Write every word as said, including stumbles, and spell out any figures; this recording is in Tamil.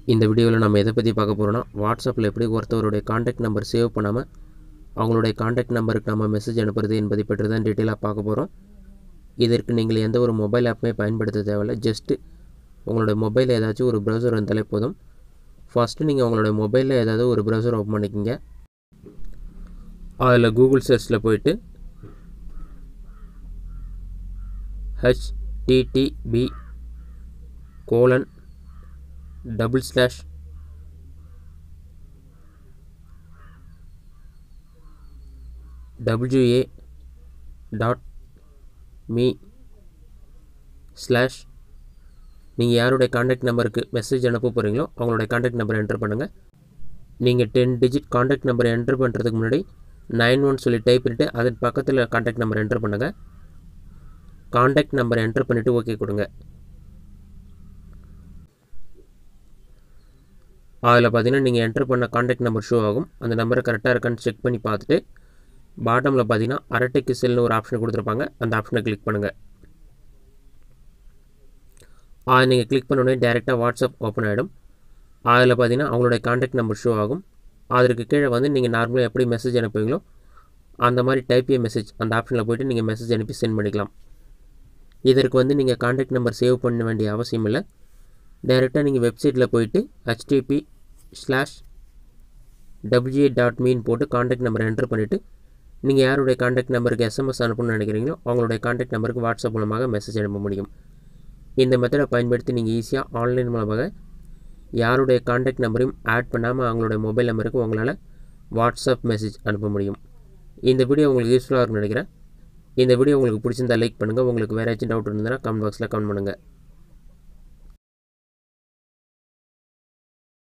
இந்த வீடியோவில் நம்ம எதை பற்றி பார்க்க போகிறோம்னா, வாட்ஸ்அப்பில் எப்படி ஒருத்தவருடைய காண்டாக்ட் நம்பர் சேவ் பண்ணாமல் அவங்களுடைய காண்டாக்ட் நம்பருக்கு நம்ம மெசேஜ் அனுப்புறது என்பதை பற்றி தான் டீட்டெயிலாக பார்க்க போகிறோம். இதற்கு நீங்கள் எந்த ஒரு மொபைல் ஆப்புமே பயன்படுத்த தேவையில்லை. ஜஸ்ட்டு உங்களுடைய மொபைலில் ஏதாச்சும் ஒரு ப்ரௌசர் வந்தாலே போதும். ஃபஸ்ட்டு நீங்கள் உங்களுடைய மொபைலில் ஏதாவது ஒரு ப்ரௌசர் ஓப்பன் பண்ணிக்கிங்க. அதில் கூகுள் சர்ச்சில் போயிட்டு HTTP colon double slash WA dot me slash நீங்கள் யாருடைய காண்டாக்ட் நம்பருக்கு மெசேஜ் அனுப்ப போகிறீங்களோ அவங்களுடைய காண்டாக்ட் நம்பரை என்ட்ரு பண்ணுங்கள். நீங்கள் டென் டிஜிட் காண்டாக்ட் நம்பரை என்ட்ரு பண்ணுறதுக்கு முன்னாடி நைன் ஒன் சொல்லி டைப் பண்ணிவிட்டு அதன் பக்கத்தில் காண்டாக்ட் நம்பர் என்ட்ரு பண்ணுங்கள். காண்டாக்ட் நம்பரை என்ட்ரு பண்ணிவிட்டு ஓகே கொடுங்க. அதில் பார்த்தீங்கன்னா நீங்கள் என்ட்ரு பண்ண காண்டாக்ட் நம்பர் ஷோ ஆகும். அந்த நம்பரை கரெக்டாக இருக்கான்னு செக் பண்ணி பார்த்துட்டு பாட்டமில் பார்த்தீங்கன்னா அரட்டைக்கு செல்னு ஒரு ஆப்ஷன் கொடுத்துருப்பாங்க. அந்த ஆப்ஷனை கிளிக் பண்ணுங்கள். அதை நீங்கள் கிளிக் பண்ணோடனே டேரெக்டாக வாட்ஸ்அப் ஓப்பன் ஆகிடும். அதில் பார்த்தீங்கன்னா அவங்களுடைய காண்டாக்ட் நம்பர் ஷோ ஆகும். அதற்கு கீழே வந்து நீங்கள் நார்மலாக எப்படி மெசேஜ் அனுப்புவீங்களோ அந்த மாதிரி டைப் ஏ மெசேஜ் அந்த ஆப்ஷனில் போய்ட்டு நீங்கள் மெசேஜ் அனுப்பி சென்ட் பண்ணிக்கலாம். இதற்கு வந்து நீங்கள் காண்டாக்ட் நம்பர் சேவ் பண்ண வேண்டிய அவசியம் இல்லை. டைரெக்டாக நீங்கள் வெப்சைட்டில் போயிட்டு HTTP slash WA dot me போட்டு காண்டாக்ட் நம்பரை என்ட்ரு பண்ணிவிட்டு நீங்கள் யாருடைய காண்டாக்ட் நம்பருக்கு எஸ்எம்எஸ் அனுப்பணும்னு நினைக்கிறீங்களோ அவங்களுடைய காண்டாக்ட் நம்பருக்கு வாட்ஸ்அப் மூலமாக மெசேஜ் அனுப்ப முடியும். இந்த மெத்தடை பயன்படுத்தி நீங்கள் ஈஸியாக ஆன்லைன் மூலமாக யாருடைய காண்டாக்ட் நம்பரையும் ஆட் பண்ணாமல் அவங்களுடைய மொபைல் நம்பருக்கு உங்களால் வாட்ஸ்அப் மெசேஜ் அனுப்ப முடியும். இந்த வீடியோ உங்களுக்கு யூஸ்ஃபுல்லாக இருக்கும்னு நினைக்கிறேன். இந்த வீடியோ உங்களுக்கு பிடிச்சிருந்தால் லைக் பண்ணுங்கள். உங்களுக்கு வேறு ஏதாச்சும் டவுட் இருந்ததுன்னா கமெண்ட் பாக்ஸில் கமெண்ட் பண்ணுங்கள்.